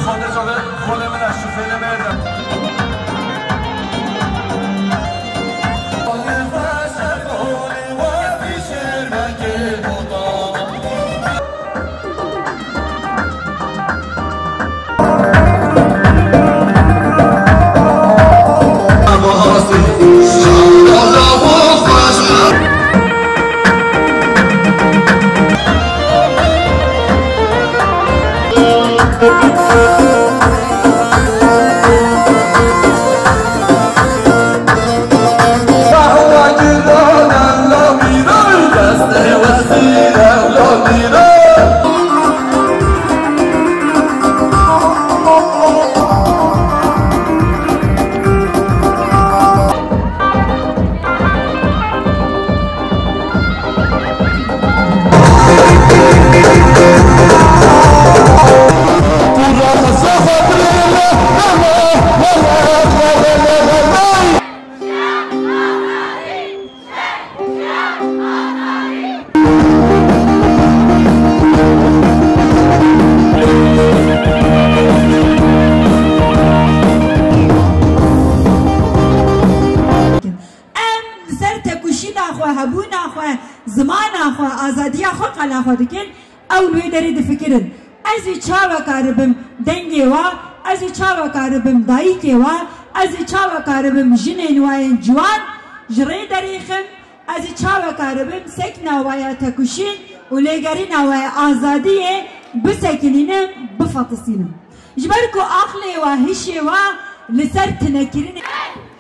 خانه جاوه خانه من اشرفه نمیردم زمان آخوا آزادی آخوا قل آخوا دکن اولوی داری دفکرن ازی چاوا کاربم دنگی وا ازی چاوا کاربم دایی که وا ازی چاوا کاربم جنین واین جوان جری دریخم ازی چاوا کاربم سک نوایا تکوشین و لگری نوایا آزادیه بسکنینم بفطسینم جبرکو آخلی وا هشی وا لسر تنکرین